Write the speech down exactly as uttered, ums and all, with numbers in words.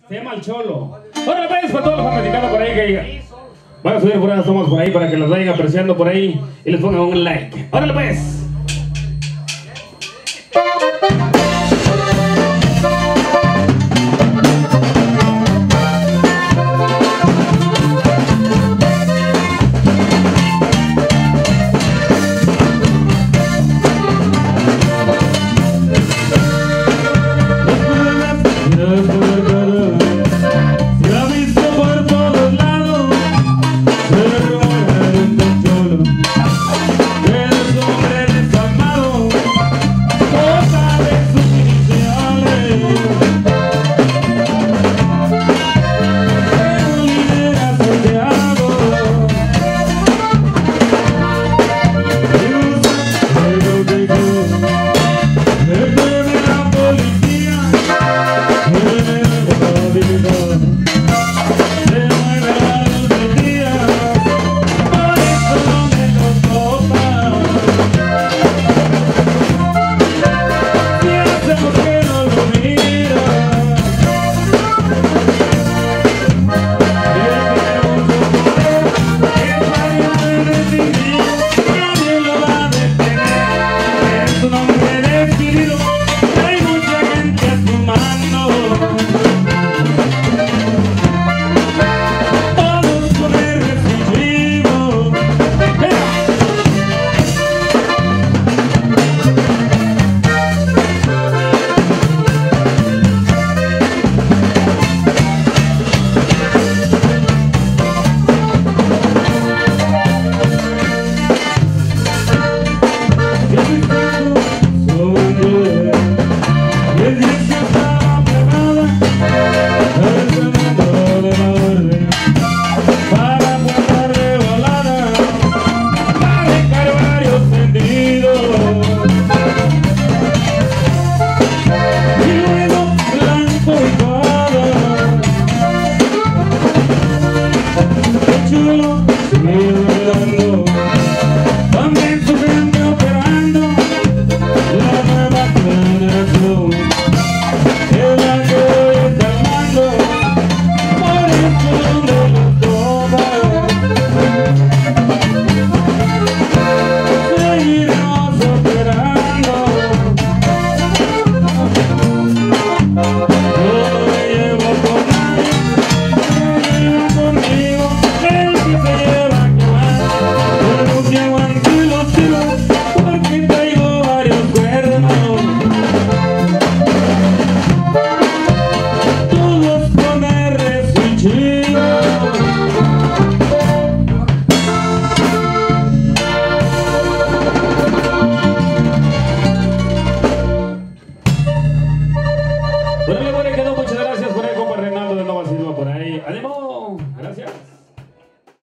Se llama El Cholo. Órale pues, para todos los americanos por ahí que van a subir por ahí, somos por ahí para que los vayan apreciando por ahí y les pongan un like. Órale pues.